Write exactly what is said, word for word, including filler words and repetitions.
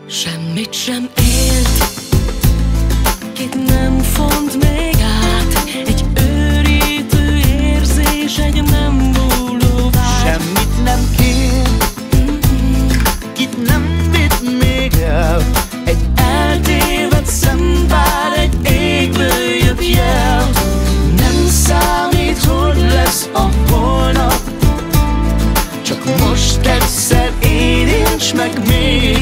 Semmit sem élt, kit nem font még át, egy őrítő érzés, egy nem múló vágy. Semmit nem kér, kit nem vitt még el, egy eltévedt szempár, egy égből jött jel. Nem számít, hogy lesz a holnap, csak most egyszer érints meg még.